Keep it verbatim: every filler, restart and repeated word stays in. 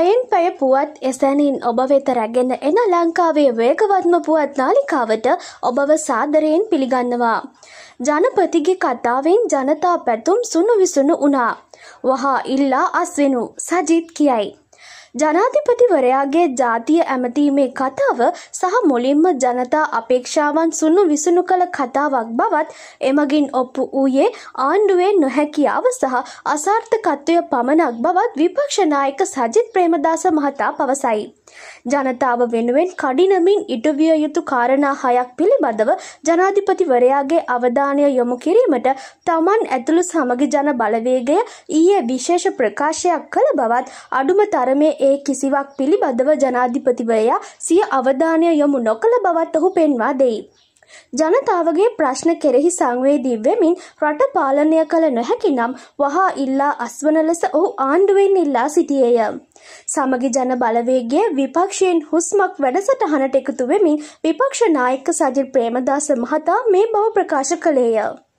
පයෙන් පය පුවත් එසැනින් ඔබ වෙත රැගෙන එන ලංකාවේ වේගවත්ම පුවත් නාලිකාවට ඔබව සාදරයෙන් පිළිගන්නවා. ජනපතිගේ කතාවෙන් ජනතා පැතුම් සුණු විසුණු වුණා. වහා ඉල්ලා අස්වෙනු සජිත් කියයි. ජනාධිපතිවරයාගේ ජාතිය ඇමතීමේ කතාව සහ මුලින්ම ජනතා අපේක්ෂාවන් සුණු විසුණු කළ කතාවක් බවත් එමගින් ඔප්පු වූයේ ආණ්ඩුවේ නොහැකියාව සහ අසාර්ථකත්වය පමණක් බවත් විපක්ෂ නායක සජිත් ප්‍රේමදාස මහතා පවසයි. ජනතාව වෙනුවෙන් කඩිනමින් ඉටුවිය යුතු කාරණා හයක් පිළිබඳව ජනාධිපතිවරයාගේ අවධානය යොමු කිරීමට තමන් ඇතුළු සමගි ජන බලවේගය ඊයේ විශේෂ ප්‍රකාශයක් කළ බවත් අඩුම තරමේ ඒ කිසිවක් පිළිබඳව ජනාධිපතිවරයා සිය අවධානය යොමු නොකළ බවත් ඔහු පෙන්වා දෙයි. ජනතාවගේ ප්‍රශ්න කෙරෙහි සංවේදී වෙමින් රට පාලනය කළ නොහැකි නම් වහා ඉල්ලා අස්වන ලෙස ඔහු ආණ්ඩුවෙන් ඉල්ලා සිටියේය. සමගි ජන බලවේගයේ විපක්ෂයෙන් හුස්මක් වැඩසටහනට එකතු වෙමින් විපක්ෂ නායක සජිත් ප්‍රේමදාස මහතා මේ බව ප්‍රකාශ කළේය.